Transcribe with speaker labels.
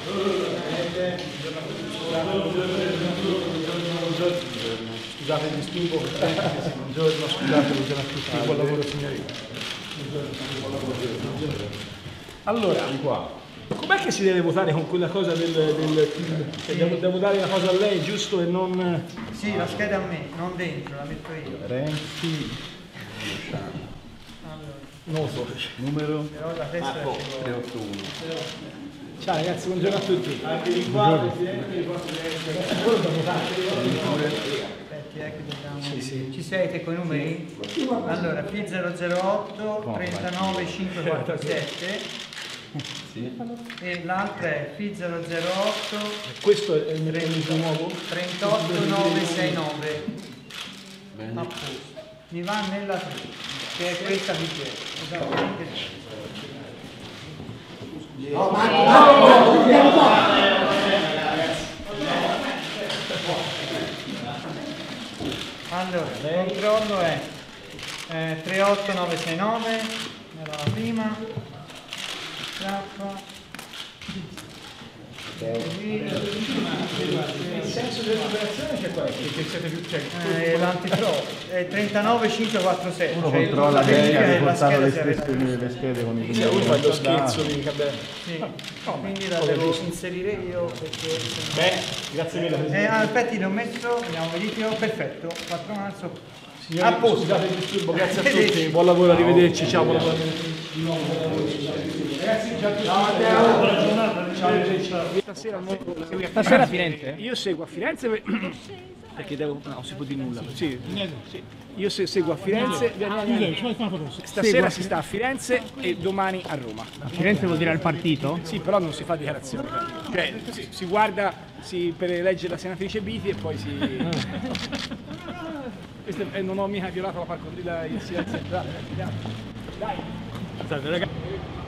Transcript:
Speaker 1: Scusate il disturbo, buongiorno, scusate, buongiorno a tutti, buon lavoro signorina. Allora, com'è che si deve votare con quella cosa devo dare una cosa a lei, giusto? E non...
Speaker 2: Sì, la scheda a me, non dentro, la metto io.
Speaker 1: Renzi, non so. Numero?
Speaker 2: Però la testa
Speaker 1: 381. Ciao ragazzi, buongiorno a tutti. Anche di qua, Presidente, di qua,
Speaker 2: Ci siete con i numeri? Allora, P008 39547 e l'altra è P008
Speaker 1: questo è il meccanismo nuovo?
Speaker 2: 38969. A posto. Mi va nella 3, che è questa di esattamente. Allora, il controllo è 38969, era la prima,
Speaker 1: Il senso dell'operazione c'è qual è? Che siete più...
Speaker 2: l'antitrop è 39547.
Speaker 3: Uno controlla lei, ha riportato le schede con i
Speaker 1: uno fa lo scherzo di cabello.
Speaker 2: Sì. Quindi la devo inserire io perché...
Speaker 1: Beh, grazie mille Presidente.
Speaker 2: Aspetti, l'ho messo, vediamo, vedete, perfetto, 4 marzo.
Speaker 1: Signori, a posto, scusate il disturbo, grazie a tutti, buon lavoro, arrivederci, ciao, buon lavoro. Ragazzi,
Speaker 4: Stasera a Firenze?
Speaker 1: Io seguo a Firenze perché devo... no, non si può dire nulla. Sì. Io seguo a Firenze, stasera si sta a Firenze e domani a Roma.
Speaker 4: A Firenze vuol dire al partito?
Speaker 1: Sì, però non si fa dichiarazione. Cioè, si guarda per eleggere la senatrice Biti e poi si... non ho mica violato la par condicio, il silenzio. Dai.